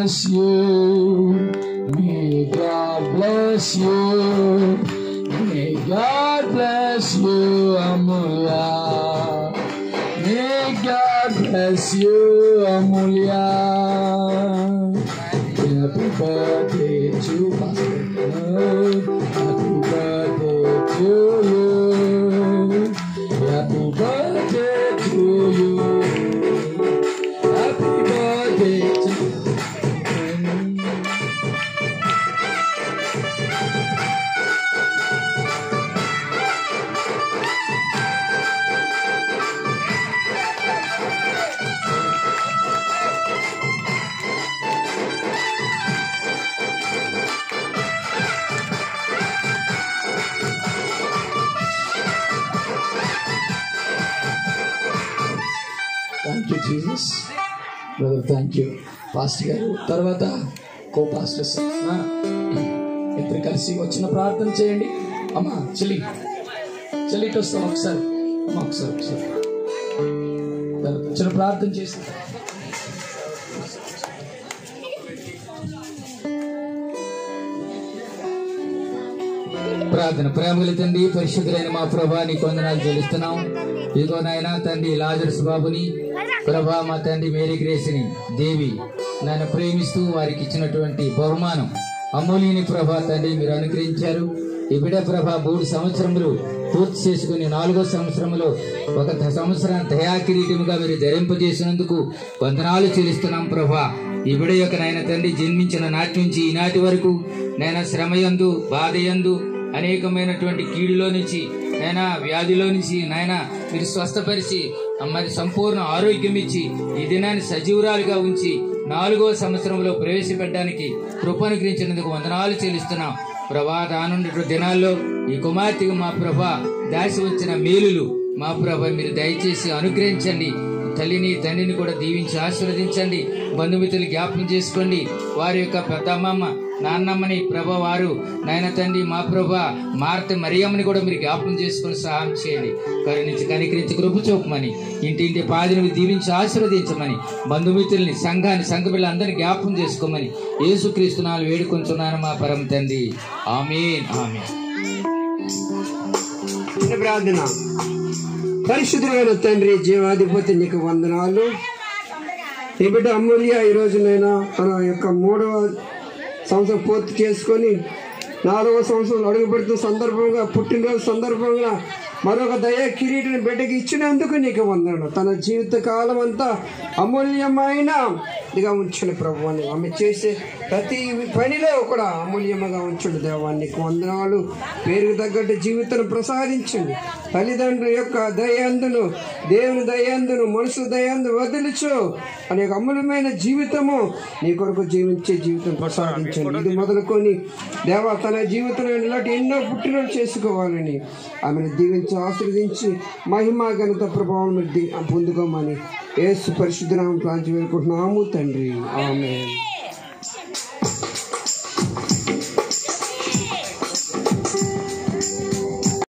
bless you. May God bless you. May God bless you, Amulya. May God bless you, Amulya. Happy birthday to Pastor. Happy birthday to you. Happy birthday to you. Happy birthday to you. Thank you Jesus brother, thank you pastor గారు. తర్వాత కో pastors ఇద్దరు కలిసి వచ్చిన ప్రార్థన చేయండి. అమ్మా చెల్లి ఇటు వస్తాం ఒకసారి. అమ్మా ఒకసారి తర్వాత వచ్చిన ప్రార్థన చేసి ప్రార్థన. ప్రేమగల తండ్రి, పరిశుద్ధులైన మా ప్రభా నీకు వందనాలు చెల్లిస్తున్నాం. ఇదిగో నాయన తండ్రి లాజరస్ బాబుని ప్రభా, మా తండ్రి మేరీ గ్రేస్ని దేవి నన్ను ప్రేమిస్తూ వారికి ఇచ్చినటువంటి బహుమానం అమూల్యని ప్రభా తండ్రి మీరు అనుగ్రహించారు. ఈ బిడ్డ ప్రభా 3 సంవత్సరములు పూర్తి చేసుకుని 4వ సంవత్సరంలో 1 సంవత్సరం దయా కిరీటముగా మీరు ధరింపజేసినందుకు వందనాలు చెల్లిస్తున్నాం ప్రభా. ఈ బిడ్డ యొక్క నాయన తండ్రి జన్మించిన నాటి నుంచి ఈనాటి వరకు నాయన శ్రమయందు బాధయందు అనేకమైనటువంటి కీడులో నుంచి నాయన వ్యాధిలో నుంచి నాయన మీరు స్వస్థపరిచి మరి సంపూర్ణ ఆరోగ్యం ఇచ్చి ఈ దినాన్ని సజీవురాలుగా ఉంచి 4వ సంవత్సరంలో ప్రవేశపెట్టడానికి కృపనుగ్రహించినందుకు వందనాలు చెల్లిస్తున్నాం ప్రభా. రానుండే దినాల్లో ఈ కుమార్తెకు మా ప్రభా దాసి వచ్చిన మేలులు మా ప్రభా మీరు దయచేసి అనుగ్రహించండి. తల్లిని తండ్రిని కూడా దీవించి ఆశీర్వదించండి. బంధుమిత్రులు జ్ఞాపకం చేసుకోండి. వారి యొక్క పెద్దమ్మమ్మ నాన్నమ్మని ప్రభ వారు నాయన తండ్రి మా ప్రభ మార్తె మరియమ్మని కూడా మీరు జ్ఞాపకం చేసుకుని సహాయం చేయండి. కరుణించి కనికరించి కృప చూపమని ఇంటింటి పాదిని దీవించి ఆశీర్వదించమని బంధుమిత్రుల్ని సంఘ బిడ్డలందరినీ జ్ఞాపకం చేసుకోమని యేసుక్రీస్తునాలు వేడుకొంచున్నాను మా పరమ తండ్రి. ఆమేన్ ఆమేన్. ప్రార్థన. పరిశుద్ధులైన తండ్రి జీవాధిపతి నీకు వందనాలు. ఈ బిడ్డ అమూల్య ఈ రోజునైనా తన యొక్క 3వ సంవత్సరం పూర్తి చేసుకొని 4వ సంవత్సరం అడుగుపెడుతున్న సందర్భంగా పుట్టినరోజు సందర్భంగా మరొక దయా కిరీటిని బిడ్డకి ఇచ్చినందుకు నీకు వందనాలు. తన జీవిత కాలం అంతా అమూల్యమైన ఇదిగా ఉంచండి ప్రభువాన్ని. ఆమె చేసే ప్రతి పనిలో కూడా అమూల్యముగా ఉంచండి దేవాన్ని. నీకు వందనాలు. పేరుకు తగ్గట్టు జీవితాన్ని ప్రసాదించండి. తల్లిదండ్రుల యొక్క దయందును దేవుని దయందును మనుషుల దయందు వదిలిచు అనేక అమూల్యమైన జీవితము నీ కొరకు జీవించే జీవితం ప్రసాదించండి. ఇది మొదలుకొని దేవా తన జీవితంలో ఇలాంటి ఎన్నో పుట్టినరోజు చేసుకోవాలని ఆమెను దీవించి ఆశీర్వదించి మహిమ ఘనత ప్రభావం పొందుకోమని యేసు పరిశుద్ధ నామములో ప్రార్థన వేడుకుంటున్నాము తండ్రి. ఆమేన్.